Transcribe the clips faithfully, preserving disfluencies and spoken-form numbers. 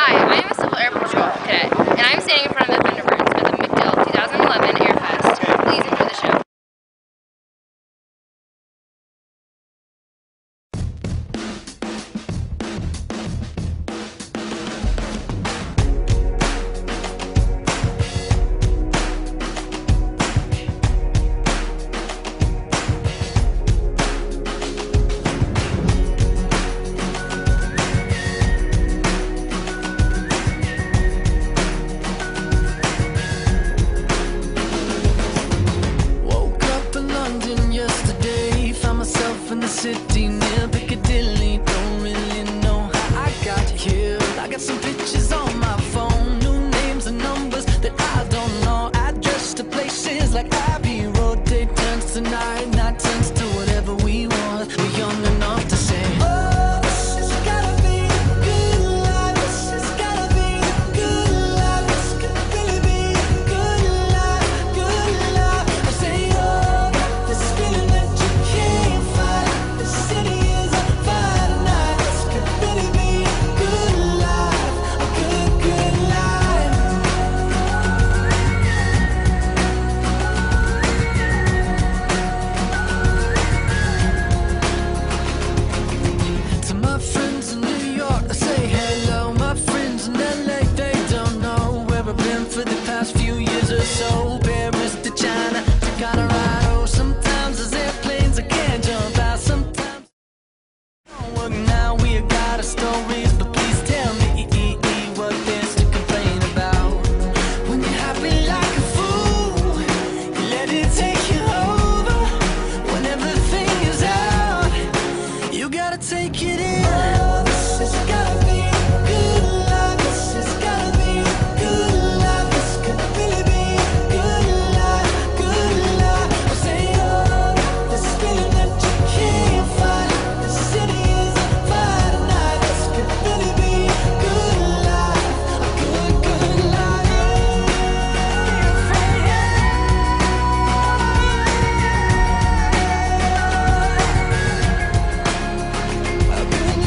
Hi, I am a Civil Air Patrol cadet, and I'm standing in front of the Thunderbirds for the MacDill twenty eleven Airfest. Please enjoy the show. City near Piccadilly, don't really know how I got here. I got some pictures on my phone, new names and numbers that I don't know. Address to places like Abbey Road. Day turns to night, night turns to whatever we want. We're young enough to say, oh, this has gotta be a good life. This has gotta be a good life. This could really be a good life, good life. I say, oh, this feeling that you can't fight. The city is on fire tonight. This could really be a good life, a good, good life. To my friends in New York, I say hello. My friends in L A, they don't know where I've been for the past few years or so. Paris to China to Colorado. Sometimes there's airplanes I can't jump out. Sometimes work now, we got our stories, but please tell me what there's to complain about. When you're happy like a fool, you let it take you over. When everything is out, you gotta take it in. Oh, this has gotta be a good life. This has gotta be a good life. This could really be a good life, good life. I say, oh, this feeling that you can't fight. The city is on fire tonight. This could really be a good life, a good, good life. A good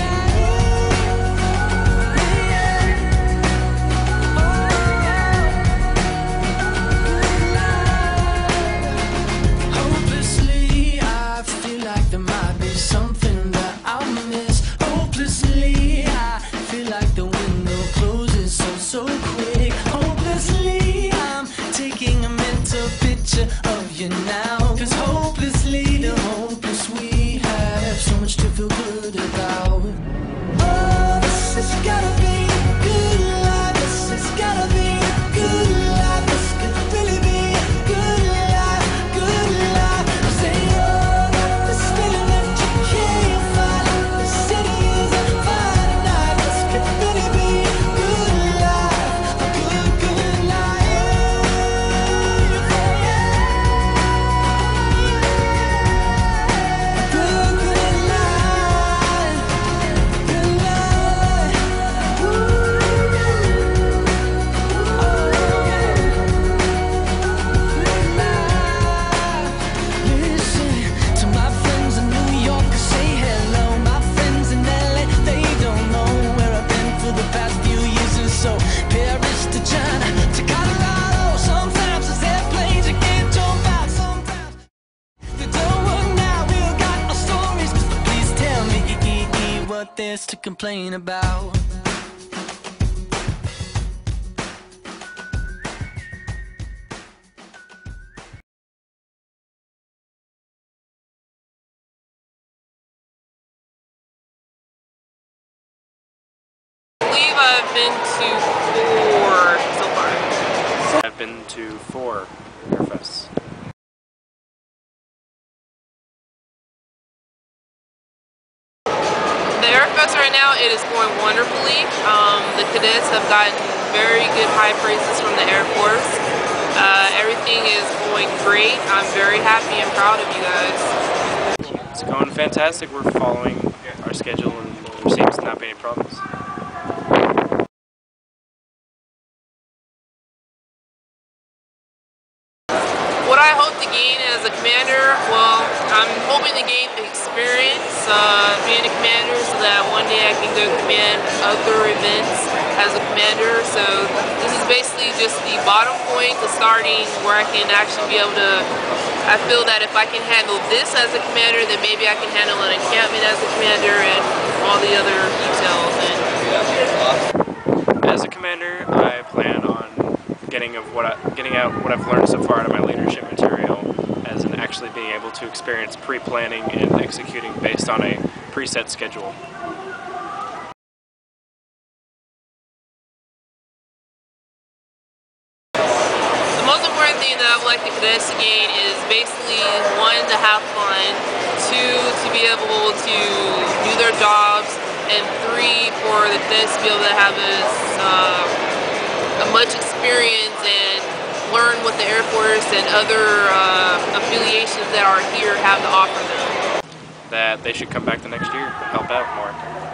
life. Hopelessly, I feel like there might be something that I'll miss. Hopelessly, I feel like the window closes so, so quick. Hopelessly, I'm taking a mental picture of you now. Cause hopelessly, the hopeless we have so much to feel good about. Oh, this has gotta be a good life. This has gotta be a good life. This could really be a good life, good life. I say, oh, this feeling that you can't fight. The city is on fire tonight. This could really be a good life, a good, good life. A good, good life, good life. Listen to my friends in New York, say hello. My friends in L A, they don't know where I've been for the past few years or so. Paris to China to Colorado. Sometimes there's airplanes you can't jump out. Sometimes they don't work now. We all got our stories, but please tell me what there's to complain about. I believe I've been to four so far. I've been to four Airfests. The Airfest right now, it is going wonderfully. Um, the cadets have gotten very good high praises from the Air Force. Uh, everything is going great. I'm very happy and proud of you guys. It's going fantastic. We're following our schedule and there seems to not be any problems. What I hope to gain as a commander, well, I'm hoping to gain experience uh, being a commander so that one day I can go command other events as a commander. So this is basically just the bottom point, the starting, where I can actually be able to, I feel that if I can handle this as a commander, then maybe I can handle an encampment as a commander and all the other details. And as a commander, I plan on getting of what I, getting out what I've learned so far out of my leadership material, as in actually being able to experience pre-planning and executing based on a preset schedule. The most important thing that I would like the cadets to gain is basically, one, to have fun, two, to be able to do their jobs, and three, for the cadets to be able to have as uh, a much experience and learn what the Air Force and other uh, affiliations that are here have to offer them. That they should come back the next year and help out more.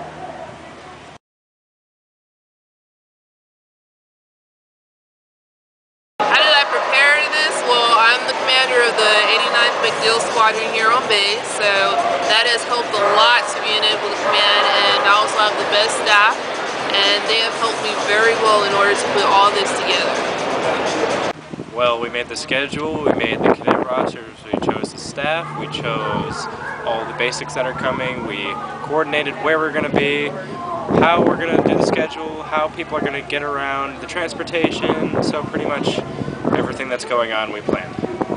How did I prepare to this? Well, I'm the commander of the eighty-ninth MacDill Squadron here on base, so that has helped a lot to being able to command, and I also have the best staff, and they have helped me very well in order to put all this together. Well, we made the schedule, we made the cadet rosters, we chose the staff, we chose all the basics that are coming, we coordinated where we're going to be, how we're going to do the schedule, how people are going to get around, the transportation, so pretty much everything that's going on we planned.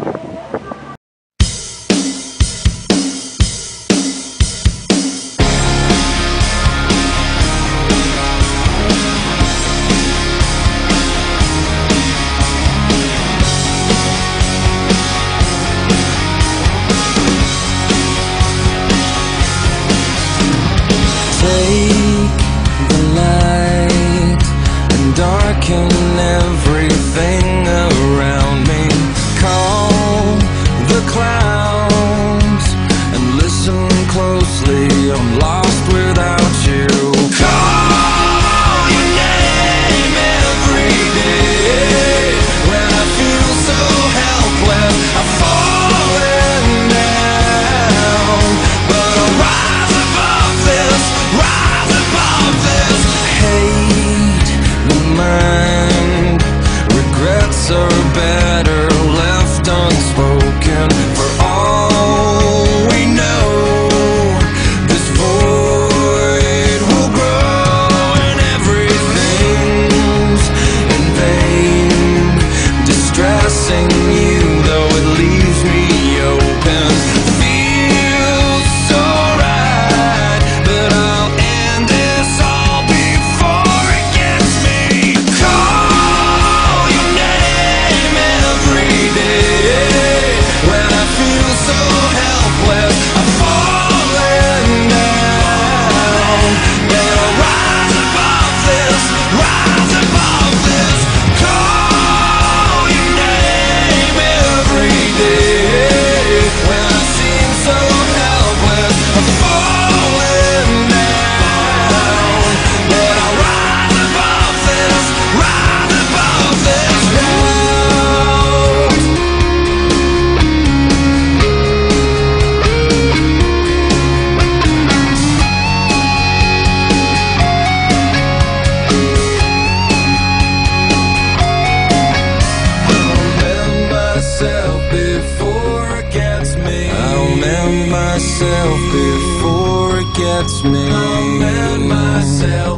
Darken everything around me. Calm the clouds and listen closely. I'm lost without you. Call your name every day. When I feel so helpless, I'm falling down. But I'll rise above this, rise above this hate. Mind. Regrets are better left unspoken. For all we know, this void will grow, and everything's in vain. Distressing you, though it leaves me open. Feels so right, but I'll end this all before it gets me. Call your name every day. When I feel so helpless, I'm falling down. But I'll rise above this, rise above this. Call your name every day. When I seem so helpless, I'm falling down. But I'll rise above this, rise above this now. I'll mend myself before it gets me. I'll mend myself before it gets me. I'll mend myself